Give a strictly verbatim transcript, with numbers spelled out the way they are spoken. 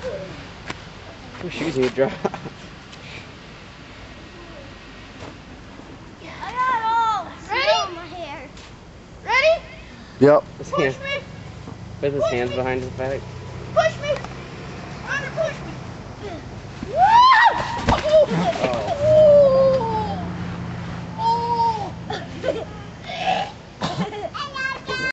Your shoes need to drop. I got all. Ready? My hair. Ready? Yep. His Push hand, me. with his Push hands me. behind his back. Push me. Ryder, push me. Woo!